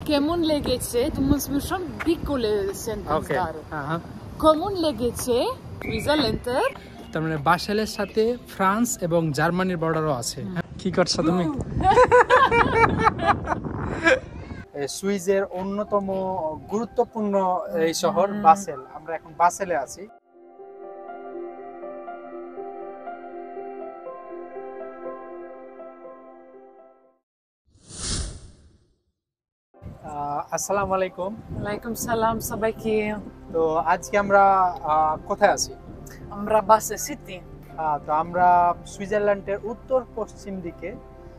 কেমন লেগেছে? Du musst mir schon piccole sentence dare. কেমন লেগেছে সুইজারল্যান্ডের? তার মানে বাসেলের সাথে ফ্রান্স এবং জার্মানির বর্ডারও আছে। কি করছো তুমি? সুইজের অন্যতম গুরুত্বপূর্ণ এই শহর বাসেল। আমরা এখন বাসেলে আছি। আসসালামু আলাইকুম। ওয়ালাইকুম সালাম সবাইকে। তো আজকে আমরা কোথায় আছি? আমরা বাসেল সিটি। তো আমরা সুইজারল্যান্ডের উত্তর পশ্চিম দিকে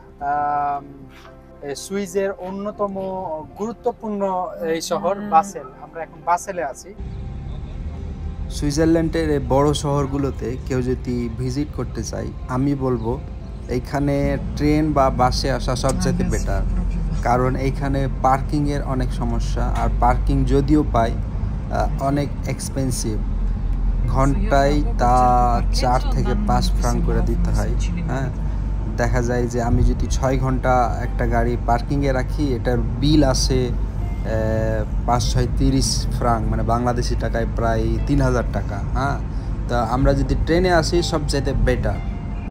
সুইজের অন্যতম গুরুত্বপূর্ণ এই শহর বাসেল। আমরা এখন বাসেলে আছি। সুইজারল্যান্ডের এই বড় শহরগুলোতে কেউ যদি ভিজিট করতে চায়, আমি বলবো এইখানে ট্রেন বা বাসে আসা সবচেয়ে বেটার, কারণ এইখানে পার্কিংয়ের অনেক সমস্যা, আর পার্কিং যদিও পাই অনেক এক্সপেন্সিভ। ঘন্টায় তা 4 থেকে 5 ফ্রাঙ্ক করে দিতে হয়। হ্যাঁ, দেখা যায় যে আমি যদি 6 ঘন্টা একটা গাড়ি পার্কিংয়ে রাখি, এটার বিল আসে 5-6-30 ফ্রাঙ্ক, মানে বাংলাদেশি টাকায় প্রায় 3000 টাকা। হ্যাঁ, তা আমরা যদি ট্রেনে আসি সবচাইতে বেটার।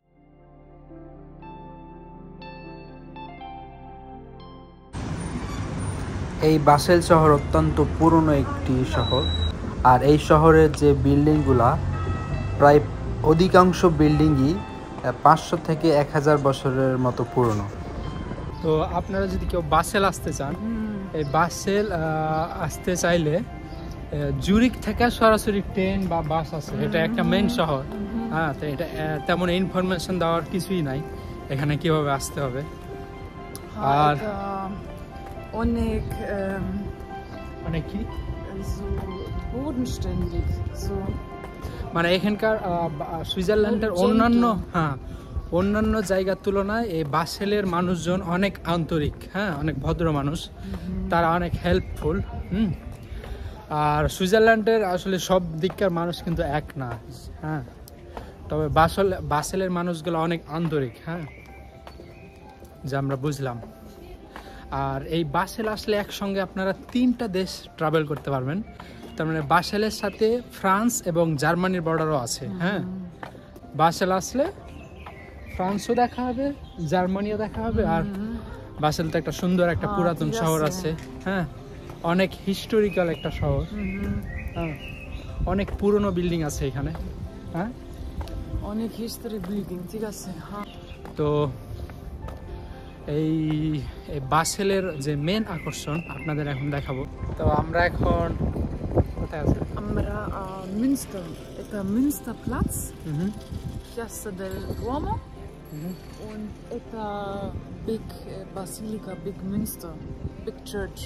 এই বাসেল শহর অত্যন্ত পুরনো একটি শহর, আর এই শহরের যে বিল্ডিংগুলা প্রায় অধিকাংশ বিল্ডিংই 500 থেকে 1000 বছরের মতো পুরনো। তো আপনারা যদি কেউ বাসেল আসতে চান, এই বাসেল আসতে চাইলে জুরিক থেকে সরাসরি ট্রেন বা বাস আছে। এটা একটা মেইন শহর। হ্যাঁ, তো এটা তেমন ইনফরমেশন দেওয়ার কিছুই নাই এখানে কিভাবে আসতে হবে। আর অনেক অনেক কি bodenständig, so মানে এখানকার সুইজারল্যান্ডের অন্যান্য জায়গার তুলনায় এই বাসেলের মানুষজন অনেক আন্তরিক। হ্যাঁ, অনেক ভদ্র মানুষ, তারা অনেক হেল্পফুল। আর সুইজারল্যান্ডের আসলে সব দিককার মানুষ কিন্তু এক না। হ্যাঁ, তবে বাসেলের মানুষগুলো অনেক আন্তরিক। হ্যাঁ, যা আমরা বুঝলাম। আর এই বাসেল আসলে একসঙ্গে আপনারা 3টা দেশ ট্রাভেল করতে পারবেন। তার মানে বাসেলের সাথে ফ্রান্স এবং জার্মানির বর্ডারও আছে। হ্যাঁ, বাসেল আসলে ফ্রান্সও দেখা হবে, জার্মানিও দেখা হবে। আর বাসেল তো একটা সুন্দর একটা পুরাতন শহর আছে। হ্যাঁ, অনেক হিস্টোরিক্যাল একটা শহর। হ্যাঁ, অনেক পুরনো বিল্ডিং আছে এখানে। হ্যাঁ, অনেক হিস্টোরি বিল্ডিং, ঠিক আছে। তো এই বাসেলের যে মেন আকর্ষণ আপনাদের এখন দেখাবো। তো আমরা এখন কোথায় আছি? আমরা মিনস্টার, এটা Münster Platz, Piazza del Duomo, und এটা big Basilica, big Münster, big church.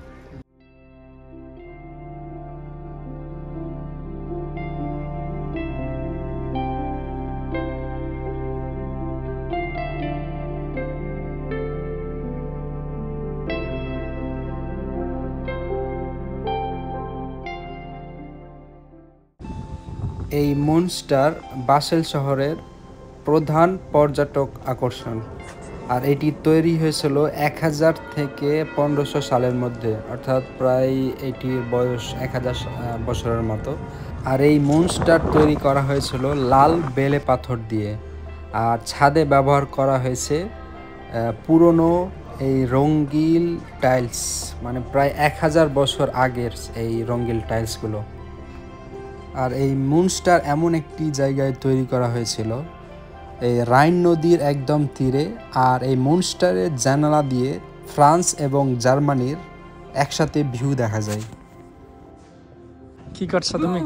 এই মনস্টার বাসেল শহরের প্রধান পর্যটক আকর্ষণ, আর এটি তৈরি হয়েছিল 1000 থেকে 1500 সালের মধ্যে, অর্থাৎ প্রায় এটির বয়স 1000 বছরের মতো। আর এই মনস্টার তৈরি করা হয়েছিল লাল বেলে পাথর দিয়ে, আর ছাদে ব্যবহার করা হয়েছে পুরনো এই রঙ্গিল টাইলস, মানে প্রায় 1000 বছর আগের এই রঙ্গিল টাইলসগুলো। আর এই মুনস্টার এমন একটি জায়গায় তৈরি করা হয়েছিল এই রাইন নদীর একদম তীরে, আর এই মুনস্টারের জানালা দিয়ে ফ্রান্স এবং জার্মানির একসাথে ভিউ দেখা যায়। কি করছো তুমি?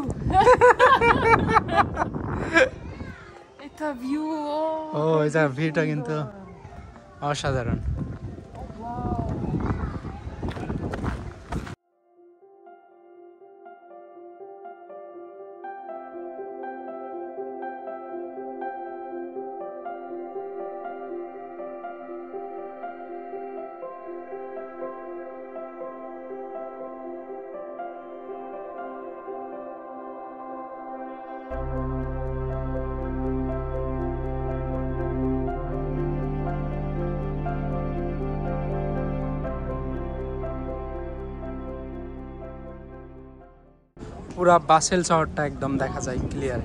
এটা ভিউ, এটা ভিউটা কিন্তু অসাধারণ। পুরা বাসেল শহরটা একদম দেখা যায় ক্লিয়ার।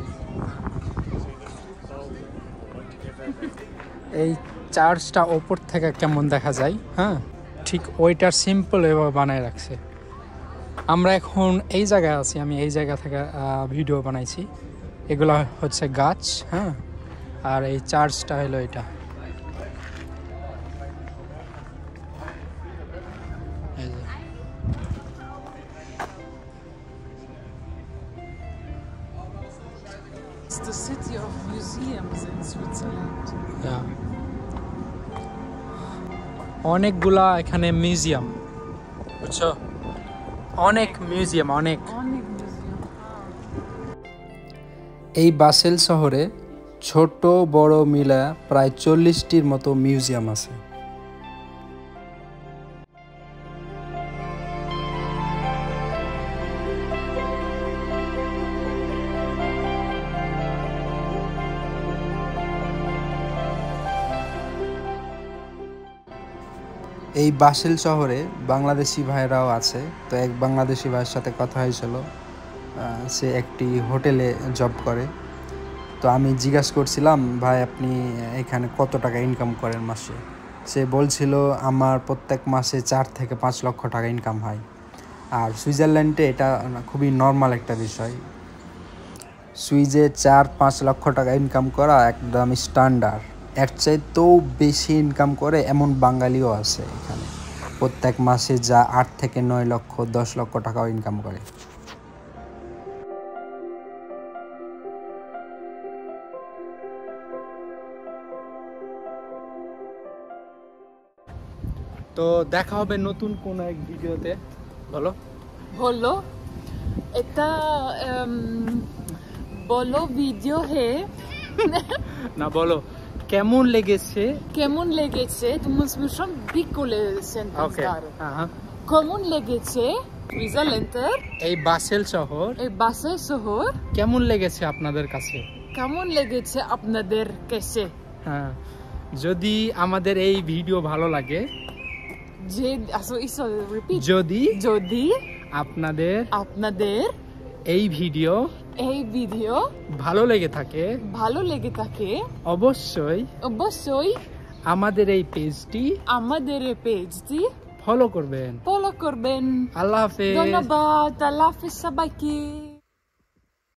এই চার্চটা ওপর থেকে কেমন দেখা যায়, হ্যাঁ ঠিক ওইটার সিম্পল এভাবে বানায় রাখছে। আমরা এখন এই জায়গায় আছি, আমি এই জায়গা থেকে ভিডিও বানাইছি। এগুলো হচ্ছে গাছ, হ্যাঁ, আর এই চার্চটা হলো এটা। It's the city of museums in Switzerland. Yeah. অনেকগুলা এখানে মিউজিয়াম, বুঝছো, অনেক মিউজিয়াম, অনেক। এই বাসেল শহরে ছোট বড় মিলা প্রায় 40টির মতো মিউজিয়াম আছে। এই বাসেল শহরে বাংলাদেশি ভাইরাও আছে। তো এক বাংলাদেশি ভাইয়ের সাথে কথা হয়েছিল, সে একটি হোটেলে জব করে। তো আমি জিজ্ঞাসা করছিলাম, ভাই আপনি এখানে কত টাকা ইনকাম করেন মাসে? সে বলছিল আমার প্রত্যেক মাসে 4 থেকে 5 লক্ষ টাকা ইনকাম হয়। আর সুইজারল্যান্ডে এটা খুবই নর্মাল একটা বিষয়। সুইজে 4-5 লক্ষ টাকা ইনকাম করা একদম স্ট্যান্ডার্ড। এর চাইতেও বেশি ইনকাম করে এমন বাঙালিও আছে এখানে, প্রত্যেক মাসে যা 8 থেকে 9 লক্ষ 10 লক্ষ টাকাও ইনকাম করে। তো দেখা হবে নতুন কোন এক ভিডিওতে। বলো বলো এটা বলো ভিডিও হে না, বলো কেমন লেগেছে। কেমন লেগেছে? Du musst mir schon piccole Sentenzen sagen. কেমন লেগেছে সুইজারল্যান্ডের এই বাসেল শহর, এই বাসেল শহর? কেমন লেগেছে আপনাদের কাছে? কেমন লেগেছে আপনাদের কাছে? হ্যাঁ, যদি আমাদের এই ভিডিও ভালো লাগে, যদি আপনাদের এই ভিডিও ভালো লেগে থাকে অবশ্যই আমাদের এই পেজটি ফলো করবেন। আল্লাহ হাফেজ। ধন্যবাদ। আল্লাহ হাফেজ সবাইকে।